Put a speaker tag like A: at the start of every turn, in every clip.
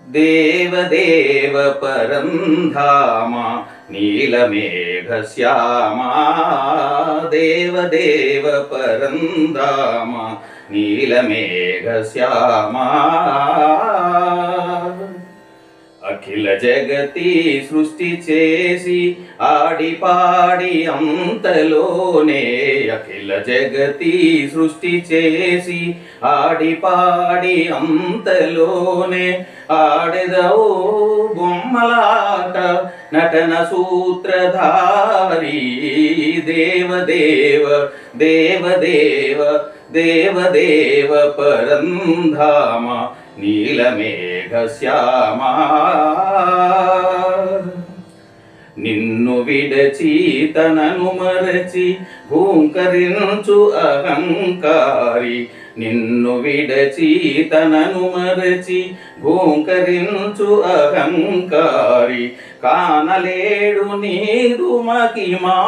A: देवदेव परं धाम नीलमेघश्यामा देवदेव परं धाम नीलमेघश्यामा अखिल जगति सृष्टि चेसी आडि पाडि अंतलोने अखिल जगति सृष्टि चेसी आडि पाडि अंतलोने आडेदवो बोम्मलाट नटन सूत्रधारी देवदेव देवदेव देवदेव परं धाम नीलमेघश्यामा నిన్ను విడచి తనను మరచి భూంకరించు అహంకారి నిన్ను విడచి తనను మరచి భూంకరించు అహంకారి కానలేడు నీదు మహిమా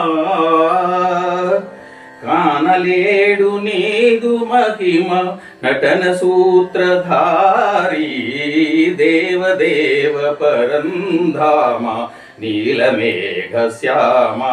A: కానలేడు నీదు మహిమ నటన సూత్రధారి దేవదేవ పరం ధామ నీలమేఘశ్యామా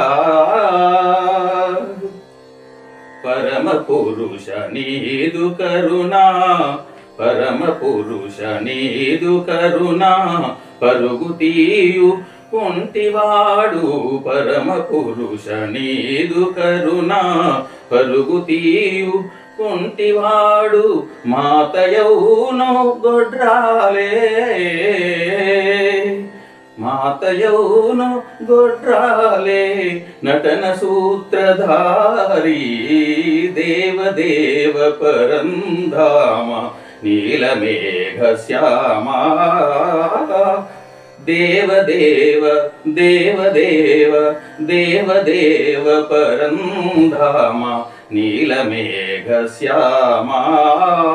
A: పరమ పురుష నీదు కరుణా పరమ పురుష నీదు కరుణా పరుగు తీయు కుంటివాడు పరమ పురుష నీదు కరుణా పరుగు తీయు కుంటివాడు మాతయౌను గొడ్రాలే మాతయౌను గొడ్రాలే నటన సూత్రధారి దేవదేవ పరం ధామ నీలమేఘశ్యామా देवदेव देवदेव देवदेव परं धाम नीलमेघश्यामा।